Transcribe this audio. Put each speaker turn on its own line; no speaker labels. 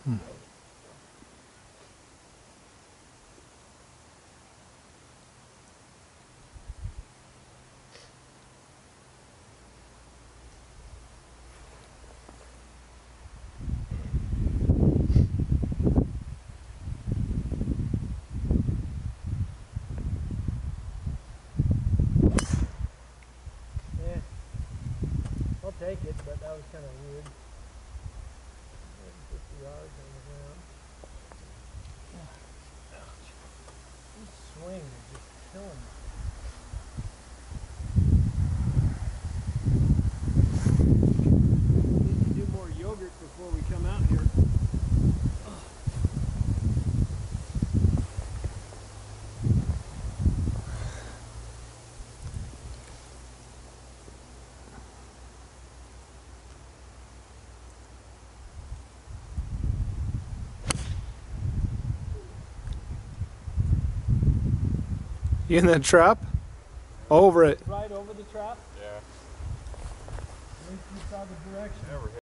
I'll take it, but that was kind of weird. 50 yards on the ground. This swing is just killing me.
Need to do more yogurt before we come out here.
You in that trap? Over it.
Right over the trap?
Yeah.
At least you saw the direction.
Never